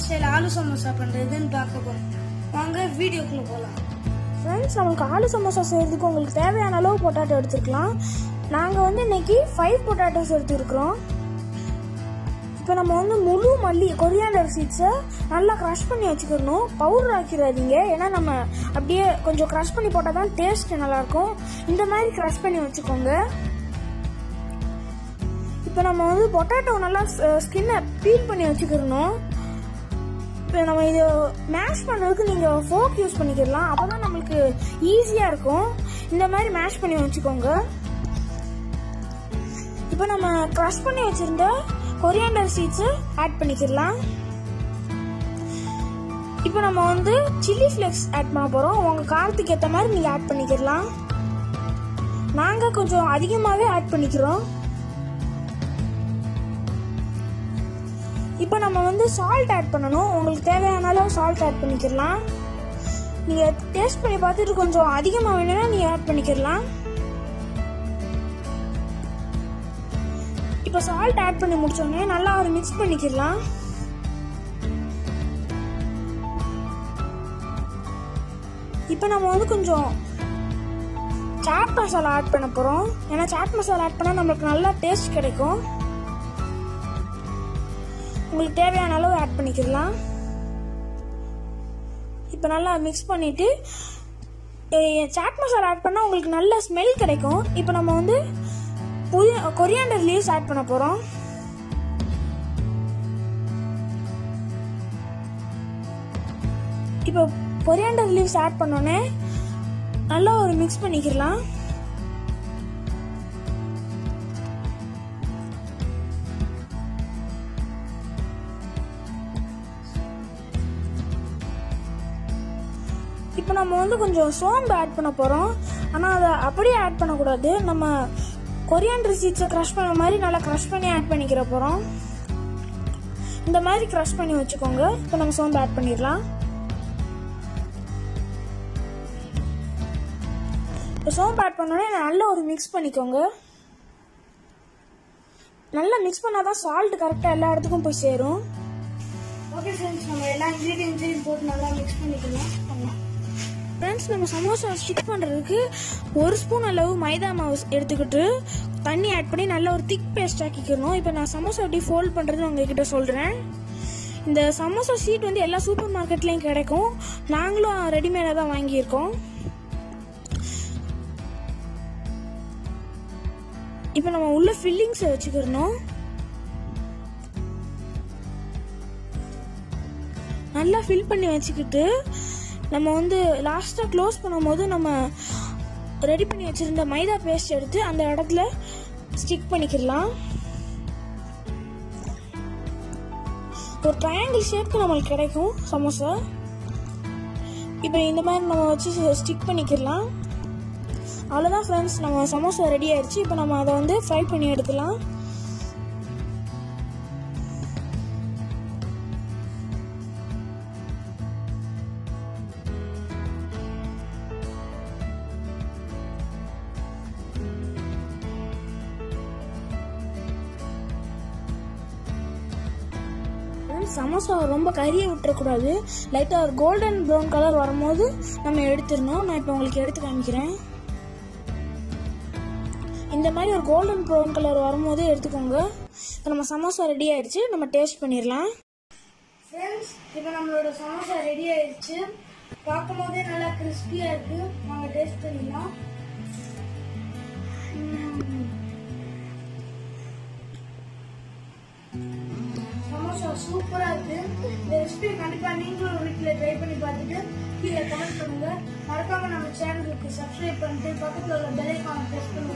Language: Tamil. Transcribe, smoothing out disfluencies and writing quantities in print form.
ஸ்டைல் ஆலு சமோசா பண்ணுறதுன்னு பார்க்க போகிறோம். வாங்க வீடியோக்குள்ளே போகலாம். ஃப்ரெண்ட்ஸ், நம்மளுக்கு ஆலு சமோசா செய்கிறதுக்கு உங்களுக்கு தேவையான அளவு பொட்டாட்டோ எடுத்துக்கலாம். நாங்கள் வந்து இன்னைக்கு 5 பொட்டாட்டோஸ் எடுத்துருக்குறோம். இப்போ நம்ம வந்து முழு மல்லி கொரியாண்டர் சீட்ஸை நல்லா க்ரஷ் பண்ணி வச்சுக்கணும். பவுடர் ஆக்கிடாதீங்க, ஏன்னா நம்ம அப்படியே கொஞ்சம் க்ரஷ் பண்ணி போட்டால் தான் டேஸ்ட் நல்லாயிருக்கும். இந்த மாதிரி க்ரஷ் பண்ணி வச்சுக்கோங்க. இப்போ நம்ம வந்து பொட்டாட்டோ நல்லா ஸ்கின்னை பீல் பண்ணி வச்சுக்கிறணும். இப்போ நம்ம இதை மேஷ் பண்ணுறதுக்கு நீங்கள் ஃபோக் யூஸ் பண்ணிக்கலாம், அப்போ தான் நம்மளுக்கு ஈஸியாக இருக்கும். இந்த மாதிரி மேஷ் பண்ணி வச்சுக்கோங்க. இப்போ நம்ம க்ரஷ் பண்ணி வச்சுருந்த கொரியாண்டர் சீட்ஸை ஆட் பண்ணிக்கலாம். இப்போ நம்ம வந்து சில்லி ஃப்ளேக்ஸ் ஆட் பண்ண போகிறோம். உங்கள் காரத்துக்கு ஏற்ற மாதிரி நீங்கள் ஆட் பண்ணிக்கலாம். நாங்கள் கொஞ்சம் அதிகமாகவே ஆட் பண்ணிக்கிறோம். இப்போ நம்ம வந்து சால்ட் ஆட் பண்ணணும். உங்களுக்கு தேவையான அளவு சால்ட் ஆட் பண்ணிக்கலாம். நீங்கள் டேஸ்ட் பண்ணி பார்த்துட்டு கொஞ்சம் அதிகமாக வேணும்னா நீங்கள் ஆட் பண்ணிக்கலாம். இப்போ சால்ட் ஆட் பண்ணி முடிச்சோடனே நல்லா ஒரு மிக்ஸ் பண்ணிக்கலாம். இப்போ நம்ம வந்து கொஞ்சம் சாட் மசாலா ஆட் பண்ண போகிறோம். ஏன்னா சாட் மசாலா ஆட் பண்ணால் நம்மளுக்கு நல்லா டேஸ்ட் கிடைக்கும். உங்களுக்கு தேவையான அளவு ஆட் பண்ணிக்கலாம். இப்போ நல்லா மிக்ஸ் பண்ணிட்டு சாட் மசாலா ஆட் பண்ணால் உங்களுக்கு நல்ல ஸ்மெல் கிடைக்கும். இப்போ நம்ம வந்து கொரியாண்டர் லீவ்ஸ் ஆட் பண்ண போகிறோம். இப்போ கொரியாண்டர் லீவ்ஸ் ஆட் பண்ணோன்னே நல்லா ஒரு மிக்ஸ் பண்ணிக்கலாம். இப்போ நம்ம வந்து கொஞ்சம் சோம்பு ஆட் பண்ண போகிறோம். ஆனால் அதை அப்படியே ஆட் பண்ணக்கூடாது. நம்ம கொரியாண்டர் சீட்ஸை க்ரஷ் பண்ண மாதிரி நல்லா க்ரஷ் பண்ணி ஆட் பண்ணிக்கிற போகிறோம். இந்த மாதிரி க்ரஷ் பண்ணி வச்சுக்கோங்க. இப்போ நம்ம சோம்பு ஆட் பண்ணிடலாம். இப்போ சோம்பு ஆட் பண்ணோடனே நல்லா ஒரு மிக்ஸ் பண்ணிக்கோங்க. நல்லா மிக்ஸ் பண்ணால் தான் சால்ட் கரெக்டாக எல்லா இடத்துக்கும் போய் சேரும். ஓகே ஃப்ரெண்ட்ஸ், நம்ம எல்லா இன்க்ரீடியன்ஸையும் போட்டு நல்லா மிக்ஸ் பண்ணிக்கலாம். ஃப்ரெண்ட்ஸ், நம்ம சமோசா ஸ்டிக் பண்ணுறதுக்கு 1 ஸ்பூன் அளவு மைதா மாவு எடுத்துக்கிட்டு தண்ணி ஆட் பண்ணி நல்ல ஒரு திக் பேஸ்ட் ஆக்கிக்கணும். இப்போ நான் சமோசா எப்படி ஃபோல்ட் பண்ணுறதுன்னு உங்ககிட்ட சொல்கிறேன். இந்த சமோசா ஷீட் வந்து எல்லா சூப்பர் மார்க்கெட்லேயும் கிடைக்கும். நாங்களும் ரெடிமேடாக தான் வாங்கியிருக்கோம். இப்போ நம்ம உள்ள ஃபில்லிங்ஸை வச்சுக்கிறணும். நல்லா ஃபில் பண்ணி வச்சுக்கிட்டு நம்ம வந்து லாஸ்ட்டாக க்ளோஸ் பண்ணும்போது நம்ம ரெடி பண்ணி வச்சுருந்த மைதா பேஸ்ட் எடுத்து அந்த இடத்துல ஸ்டிக் பண்ணிக்கலாம். ஒரு ட்ரையாங்கிள் ஷேப்க்கு நம்மளுக்கு கிடைக்கும் சமோசா. இப்போ இந்த மாதிரி நம்ம வச்சு ஸ்டிக் பண்ணிக்கலாம். அவ்வளோதான் ஃப்ரெண்ட்ஸ், நம்ம சமோசா ரெடி ஆயிடுச்சு. இப்போ நம்ம அதை வந்து ஃப்ரை பண்ணி எடுக்கலாம். சமோசா ரொம்ப கறியை விட்டுறக்கூடாது. லைட்டாக ஒரு கோல்டன் ப்ரௌன் கலர் வரும்போது நம்ம எடுத்துடணும். நான் இப்போ உங்களுக்கு எடுத்து காமிக்கிறேன். இந்த மாதிரி ஒரு கோல்டன் ப்ரௌன் கலர் வரும்போது எடுத்துக்கோங்க. இப்போ நம்ம சமோசா ரெடி ஆயிடுச்சு. நம்ம டேஸ்ட் பண்ணிடலாம். ஃப்ரெண்ட்ஸ், இப்போ நம்மளோட சமோசா ரெடி ஆயிடுச்சு. பார்க்கும் போதே நல்லா கிறிஸ்பியாக இருக்குது. நாங்கள் டேஸ்ட் பண்ணிடலாம். சமோசா சூப்பரா இருக்கு. இந்த ரெசிபி கண்டிப்பா நீங்களும் வீட்டில் ட்ரை பண்ணி பார்த்துட்டு கீழே கமெண்ட் பண்ணுங்க. மறக்காம நம்ம சேனலுக்கு சப்ஸ்கிரைப் பண்ணிட்டு பக்கத்துல உள்ள பெல் ஐகானை பிரஸ் பண்ணுங்க.